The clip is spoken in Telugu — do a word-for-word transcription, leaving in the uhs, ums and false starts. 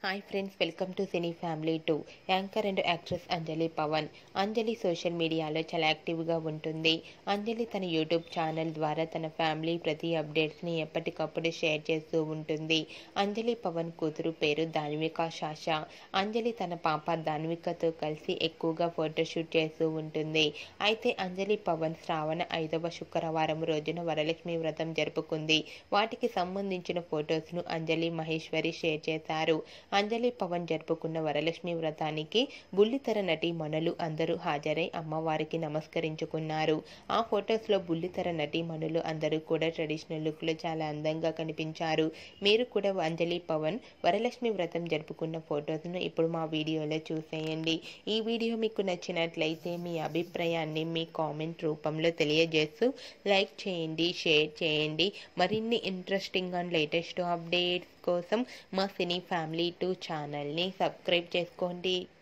Hi friends, welcome to cine family two. Anchor and actress Anjali Pawan. Anjali social మీడియాలో చాలా యాక్టివ్గా ఉంటుంది. అంజలి తన యూట్యూబ్ ఛానల్ ద్వారా తన ఫ్యామిలీ ప్రతి అప్డేట్స్ని ఎప్పటికప్పుడు షేర్ చేస్తూ ఉంటుంది. అంజలి పవన్ కూతురు పేరు ధాన్విక శాష. అంజలి తన పాప ధాన్వికతో కలిసి ఎక్కువగా ఫోటోషూట్ చేస్తూ ఉంటుంది. అయితే అంజలి పవన్ శ్రావణ ఐదవ శుక్రవారం రోజున వరలక్ష్మి వ్రతం జరుపుకుంది. వాటికి సంబంధించిన ఫొటోస్ను అంజలి మహేశ్వరి షేర్ చేశారు. అంజలి పవన్ జరుపుకున్న వరలక్ష్మి వ్రతానికి బుల్లితెర నటి మణులు అందరూ హాజరై అమ్మవారికి నమస్కరించుకున్నారు. ఆ ఫొటోస్లో బుల్లితెర నటి మణులు అందరూ కూడా ట్రెడిషనల్ లుక్లో చాలా అందంగా కనిపించారు. మీరు కూడా అంజలి పవన్ వరలక్ష్మి వ్రతం జరుపుకున్న ఫొటోస్ను ఇప్పుడు మా వీడియోలో చూసేయండి. ఈ వీడియో మీకు నచ్చినట్లయితే మీ అభిప్రాయాన్ని మీ కామెంట్ రూపంలో తెలియజేస్తూ లైక్ చేయండి, షేర్ చేయండి. మరిన్ని ఇంట్రెస్టింగ్ అండ్ లేటెస్ట్ అప్డేట్స్ కోసం మా సినీ ఫ్యామిలీ టూ ఛానల్ని సబ్స్క్రైబ్ చేసుకోండి.